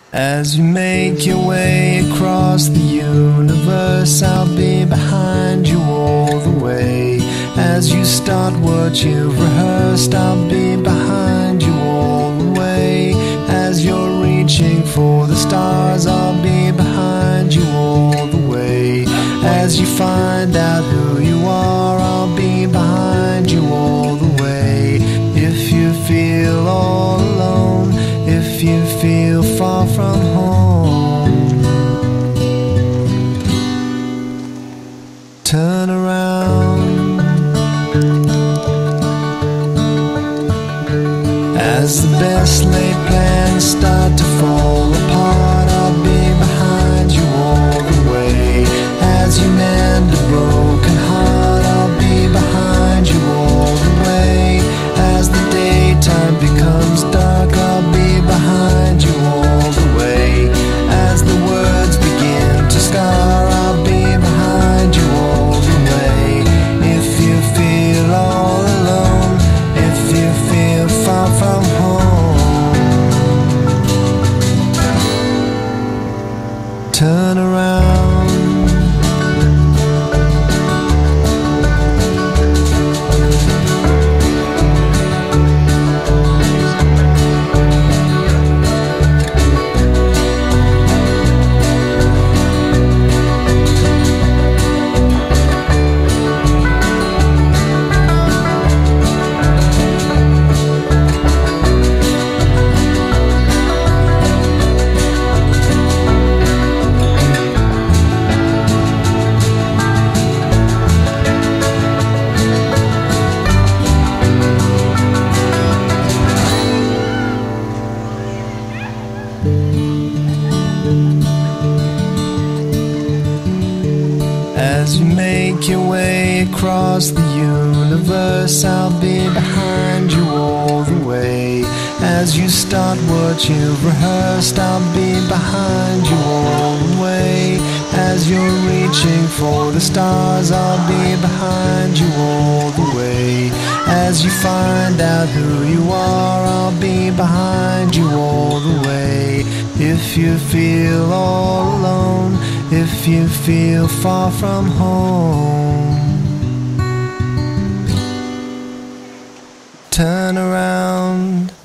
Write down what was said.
As you make your way across the universe, I'll be behind you all the way. As you start what you've rehearsed, I'll be behind you all the way. As you're reaching for the stars, I'll be behind you all the way. As you find out who you are, I'll be behind you all the way. If you feel all alone, if you feel far from home, turn around. As the best laid plans start to fall apart, I'll be behind you all the way. As you mend a broken heart, I'll be behind you all the way. As the daytime becomes dark, I'll be behind you all the way. As the words begin to scar, I'll be behind you all the way. If you feel all alone, if you feel far from home, turn around. As you make your way across the universe, I'll be behind you all the way. As you start what you've rehearsed, I'll be behind you all the way. As you're reaching for the stars, I'll be behind you all the way. As you find out who you are, I'll be behind you all the way. If you feel all alone, if you feel far from home, turn around.